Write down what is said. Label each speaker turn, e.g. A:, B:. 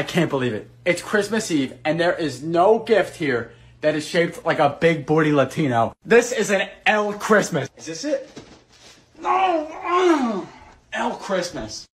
A: I can't believe it. It's Christmas Eve, and there is no gift here that is shaped like a big booty Latino. This is an L Christmas. Is this it? No! L Christmas.